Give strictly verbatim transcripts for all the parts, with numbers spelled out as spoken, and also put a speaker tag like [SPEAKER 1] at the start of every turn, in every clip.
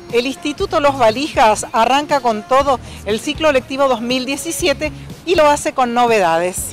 [SPEAKER 1] El Instituto Los Valijas arranca con todo el ciclo lectivo dos mil diecisiete y lo hace con novedades.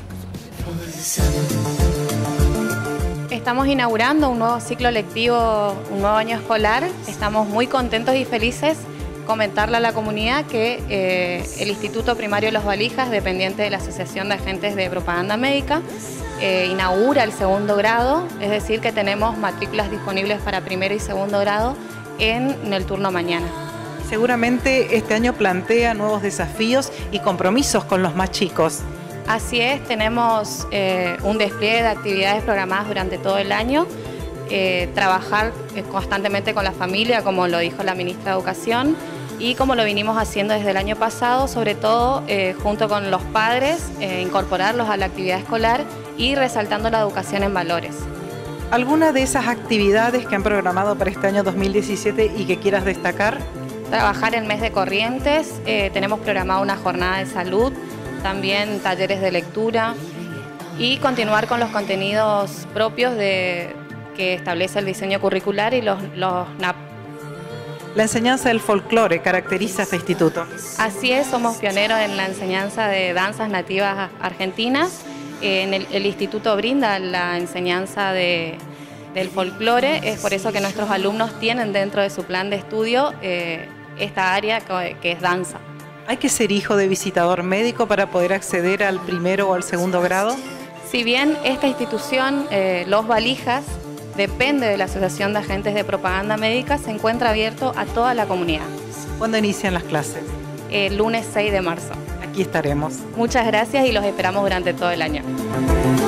[SPEAKER 2] Estamos inaugurando un nuevo ciclo lectivo, un nuevo año escolar. Estamos muy contentos y felices comentarle a la comunidad que eh, el Instituto Primario Los Valijas, dependiente de la Asociación de Agentes de Propaganda Médica, eh, inaugura el segundo grado, es decir, que tenemos matrículas disponibles para primero y segundo grado en, en el turno mañana.
[SPEAKER 1] Seguramente este año plantea nuevos desafíos y compromisos con los más chicos.
[SPEAKER 2] Así es, tenemos eh, un despliegue de actividades programadas durante todo el año, eh, trabajar eh, constantemente con la familia, como lo dijo la ministra de Educación, y como lo vinimos haciendo desde el año pasado, sobre todo eh, junto con los padres, eh, incorporarlos a la actividad escolar y resaltando la educación en valores.
[SPEAKER 1] ¿Alguna de esas actividades que han programado para este año dos mil diecisiete y que quieras destacar?
[SPEAKER 2] Trabajar el mes de Corrientes, eh, tenemos programada una jornada de salud, también talleres de lectura y continuar con los contenidos propios de, que establece el diseño curricular y los, los N A P.
[SPEAKER 1] La enseñanza del folclore caracteriza a este instituto.
[SPEAKER 2] Así es, somos pioneros en la enseñanza de danzas nativas argentinas. En el, el instituto brinda la enseñanza de, del folclore, es por eso que nuestros alumnos tienen dentro de su plan de estudio eh, esta área que, que es danza.
[SPEAKER 1] ¿Hay que ser hijo de visitador médico para poder acceder al primero o al segundo grado?
[SPEAKER 2] Si bien esta institución, eh, Los Valijas, depende de la Asociación de Agentes de Propaganda Médica, se encuentra abierto a toda la comunidad.
[SPEAKER 1] ¿Cuándo inician las clases?
[SPEAKER 2] El lunes seis de marzo.
[SPEAKER 1] Aquí estaremos.
[SPEAKER 2] Muchas gracias y los esperamos durante todo el año.